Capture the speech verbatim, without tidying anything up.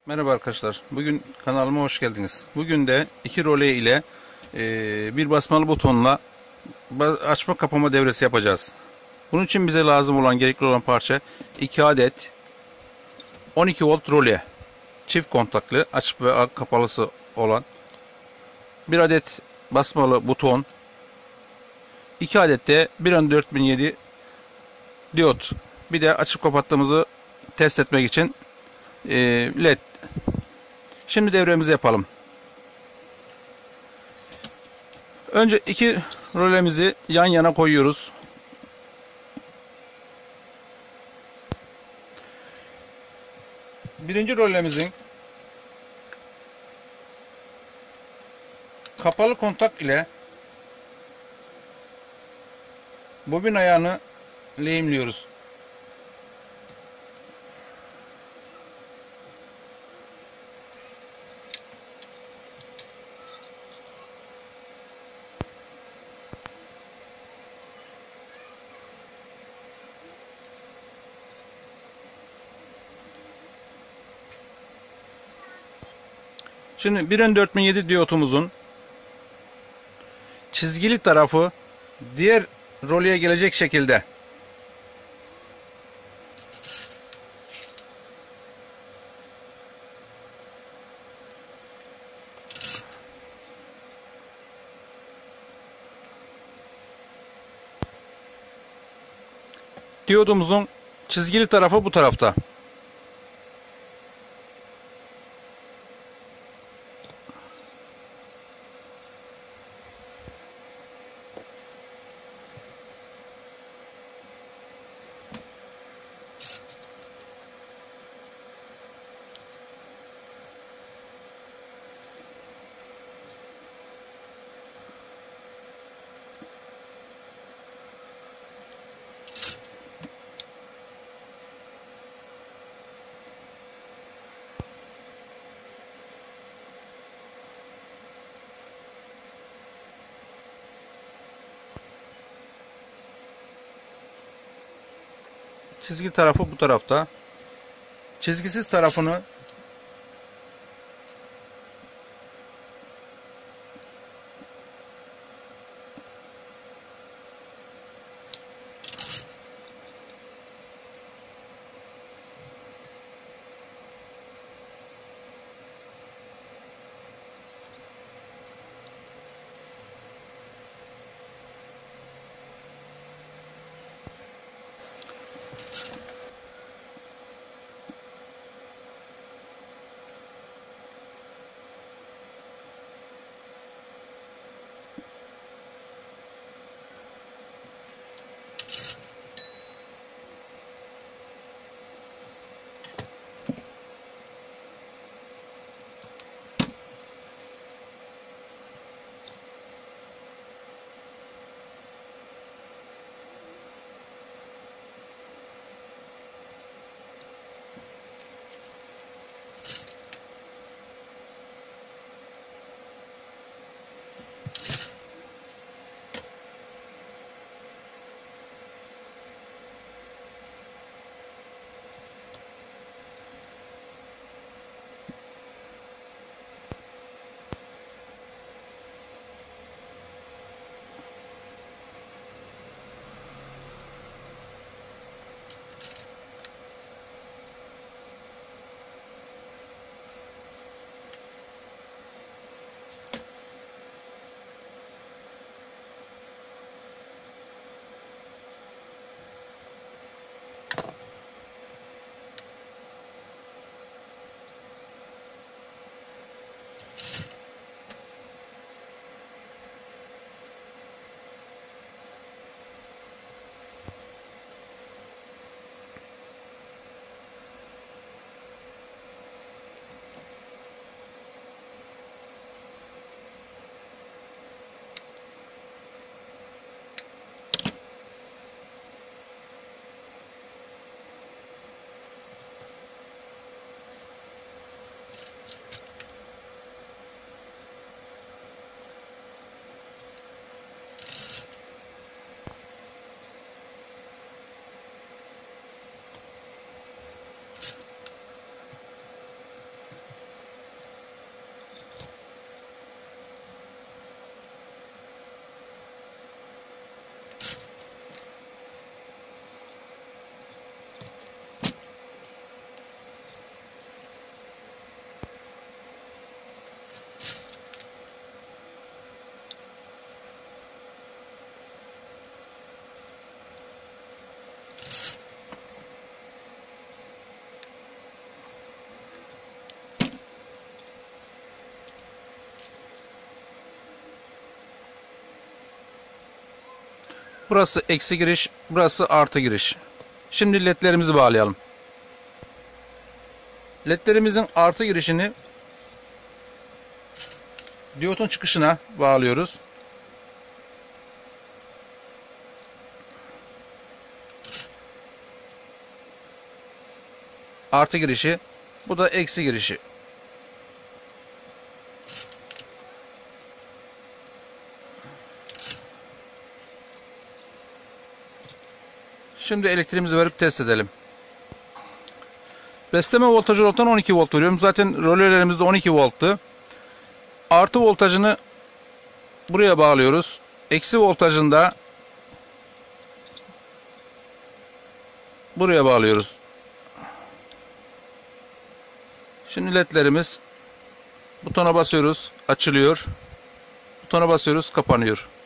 Merhaba arkadaşlar. Bugün kanalıma hoş geldiniz. Bugün de iki role ile e, bir basmalı butonla açma kapama devresi yapacağız. Bunun için bize lazım olan, gerekli olan parça iki adet on iki volt role. Çift kontaklı, açık ve kapalısı olan bir adet basmalı buton, iki adet de bir on dört bin yedi diyot. Bir de açıp kapattığımızı test etmek için e, led. Şimdi devremizi yapalım. Önce iki rolemizi yan yana koyuyoruz. Birinci rolemizin kapalı kontak ile bobin ayağını lehimliyoruz. Şimdi bir on dört bin yedi diyotumuzun çizgili tarafı diğer roleye gelecek şekilde diyodumuzun çizgili tarafı bu tarafta. Çizgi tarafı bu tarafta. Çizgisiz tarafını Burası eksi giriş, burası artı giriş. Şimdi ledlerimizi bağlayalım. Ledlerimizin artı girişini diyotun çıkışına bağlıyoruz. Artı girişi, bu da eksi girişi. Şimdi elektriğimizi verip test edelim. Besleme voltajı olarak on iki volt veriyorum. Zaten rölelerimizde on iki volttu. Artı voltajını buraya bağlıyoruz. Eksi voltajını da buraya bağlıyoruz. Şimdi ledlerimiz, butona basıyoruz, açılıyor. Butona basıyoruz, kapanıyor.